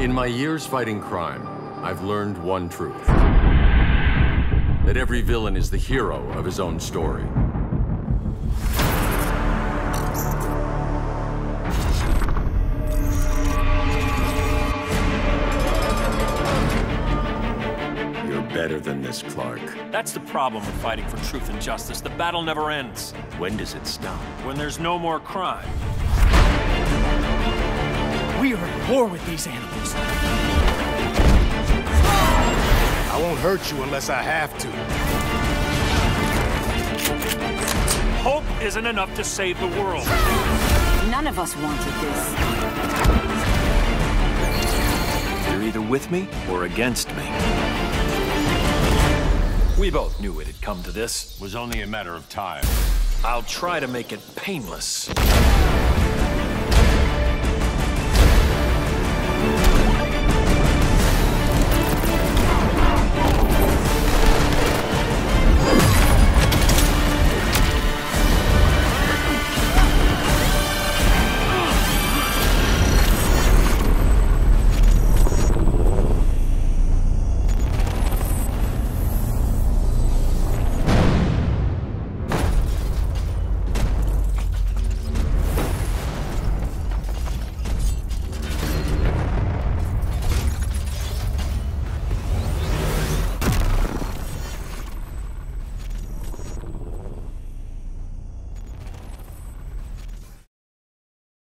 In my years fighting crime, I've learned one truth. That every villain is the hero of his own story. You're better than this, Clark. That's the problem with fighting for truth and justice. The battle never ends. When does it stop? When there's no more crime. We are at war with these animals. I won't hurt you unless I have to. Hope isn't enough to save the world. None of us wanted this. You're either with me or against me. We both knew it had come to this. It was only a matter of time. I'll try to make it painless.